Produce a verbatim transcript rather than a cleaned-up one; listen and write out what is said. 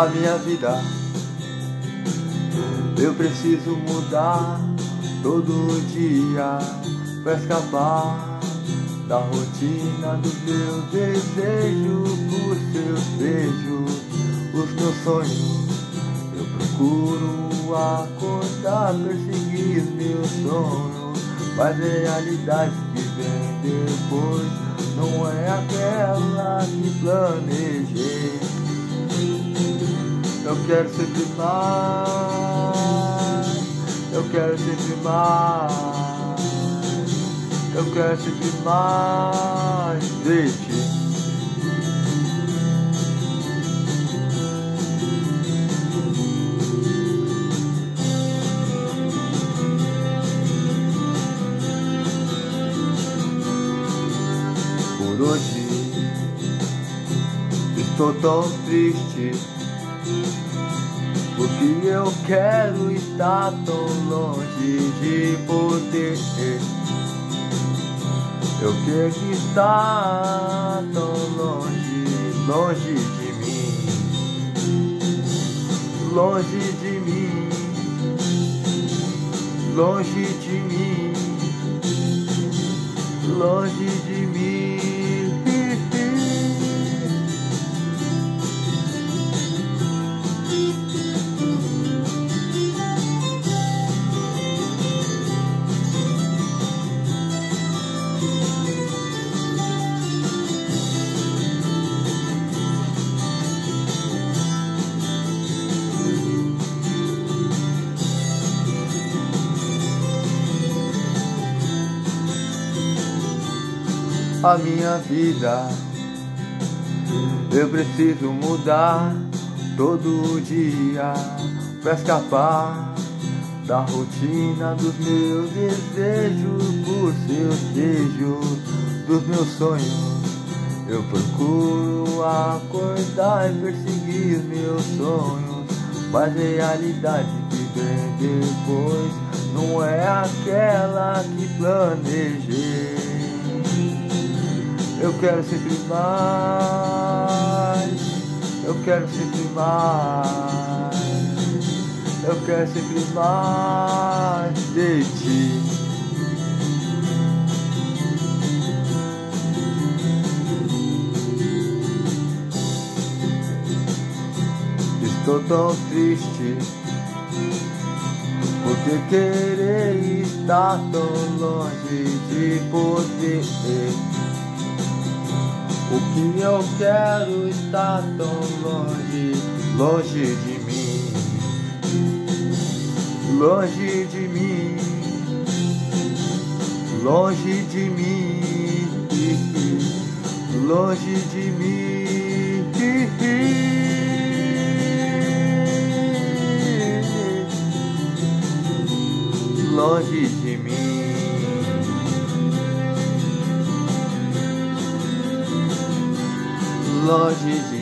a minha vida. Eu preciso mudar todo dia pra escapar da rotina dos meus desejos, por seus beijos, os meus sonhos. Eu procuro acordar, perseguir meus sonhos, mas a realidade que vem depois não é aquela que planejei. Eu quero sempre mais, eu quero sempre mais, eu quero sempre mais de ti. Por hoje estou tão triste, porque eu quero estar tão longe de poder. Eu quero estar tão longe, longe de mim, longe de mim, longe de mim, longe de mim. A minha vida, eu preciso mudar todo dia pra escapar da rotina dos meus desejos, por seus beijos, dos meus sonhos. Eu procuro acordar e perseguir meus sonhos, mas a realidade que vem depois não é aquela que planejei. Eu quero sempre mais, eu quero sempre mais, eu quero sempre mais de ti. Estou tão triste, porque querer estar tão longe de poder. O que eu quero estar tão longe, longe de mim, longe de mim, longe de mim, longe de mim, longe de mim. Longe de